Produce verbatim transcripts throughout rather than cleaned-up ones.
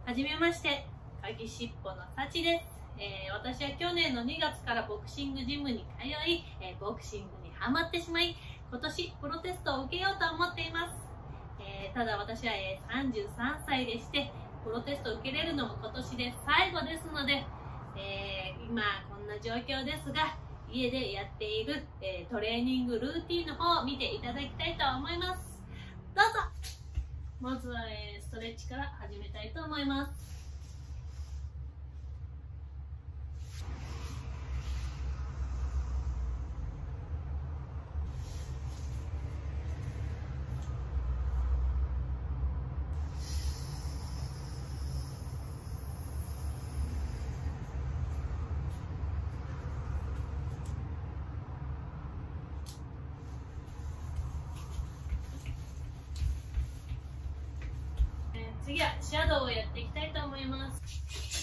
はじめまして、かぎしっぽのさちです。えー、私は去年のにがつからボクシングジムに通い、えー、ボクシングにハマってしまい、今年プロテストを受けようと思っています。えー、ただ私は、えー、さんじゅうさんさいでして、プロテストを受けれるのも今年で最後ですので、えー、今こんな状況ですが、家でやっている、えー、トレーニングルーティンの方を見ていただきたいと思います。どうぞ。まずは、えー、ストレッチから始めたいと思います。次はシャドウをやっていきたいと思います。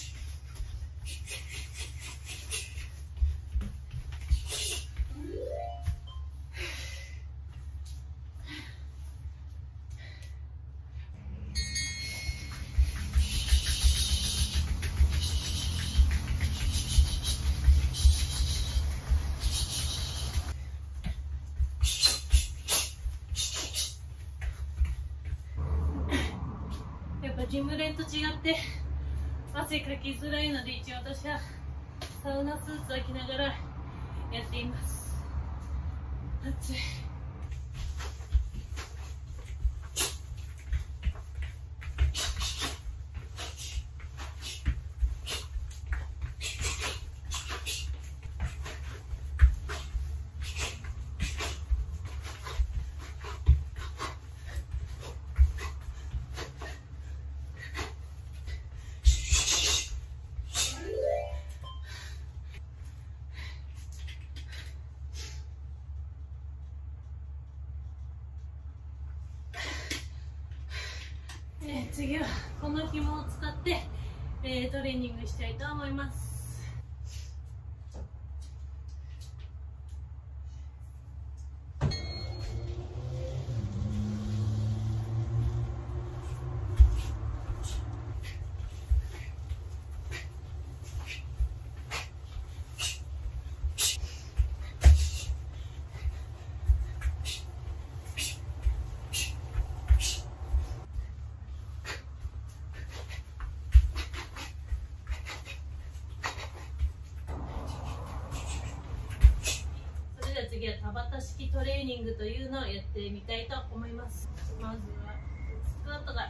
ジム練と違って汗かきづらいので、一応私はサウナスーツを着ながらやっています。暑い。えー、次はこの紐を使って、えー、トレーニングしたいと思います。次は田畑式トレーニングというのをやってみたいと思います。まずはスクワットから。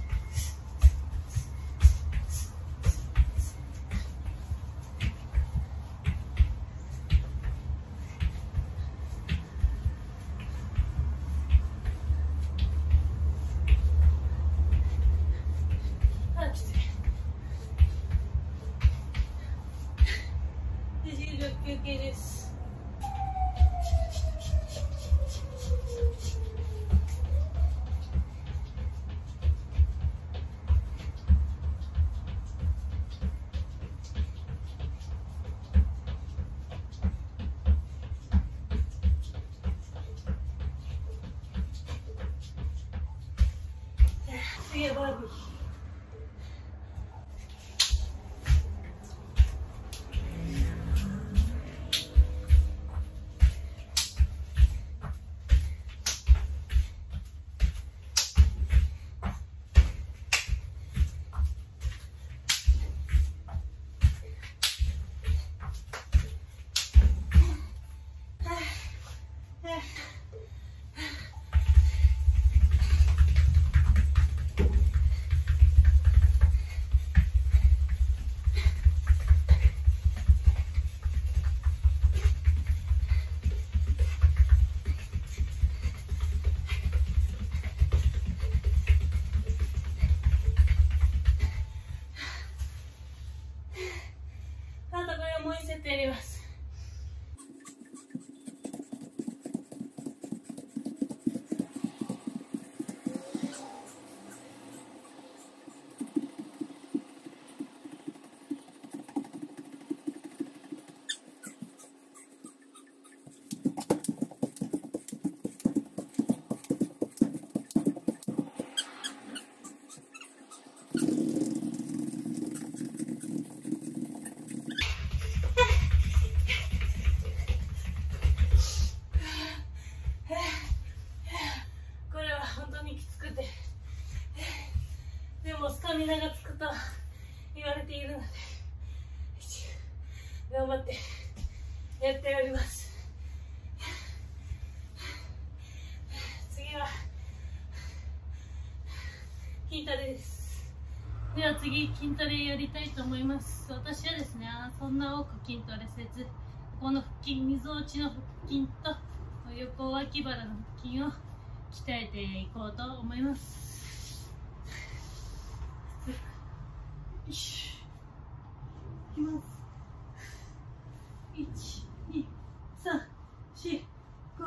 あ、きつい。で、じゅうびょう休憩です。次はバービー。 に名がつくと言われているので頑張ってやっております。次は筋トレです。では次筋トレやりたいと思います。私はですね、そんな多く筋トレせず、この腹筋、みぞおちの腹筋と横脇腹の腹筋を鍛えていこうと思います。よし、いきます。いち、に、さん、よん、ご。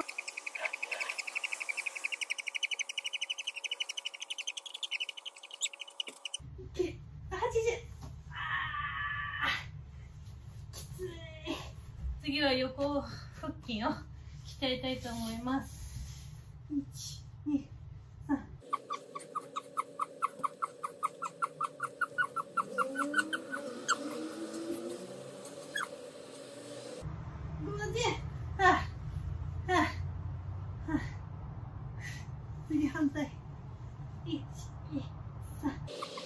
はちじゅう。あー、きつい。次は横腹筋を鍛えたいと思います。いち、に、さん。ごじゅう。はあ、はあ、はあ。次反対。いち、に、さん。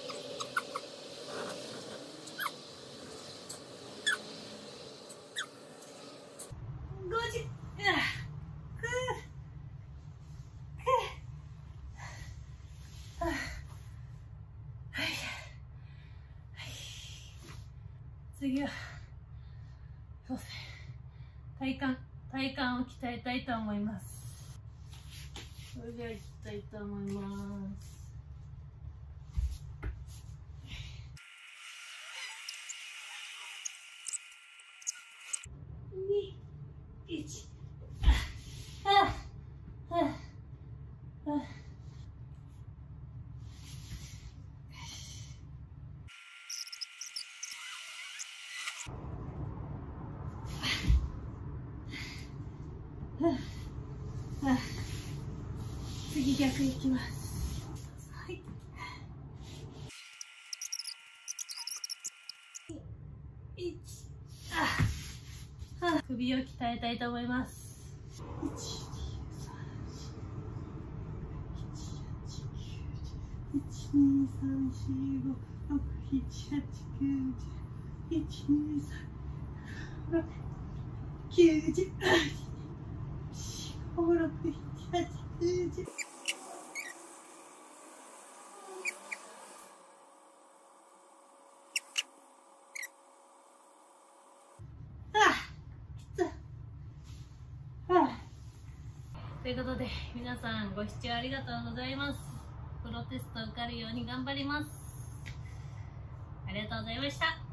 ごじゅう。次はそうですね、体幹体幹を鍛えたいと思います。それではいきたいと思います。に、いち。ああ、ああ、ああ。次逆いきます。はい。いち。ああ、首を鍛えたいと思います。いち、に、さん、し、ご、ろく、しち、はち、きゅう、じゅう。いち、に、さん、ろく、きゅうじゅう。ご、ろく、しち、はち、きゅう、じゅう。ということで皆さんご視聴ありがとうございます。プロテスト受かるように頑張ります。ありがとうございました。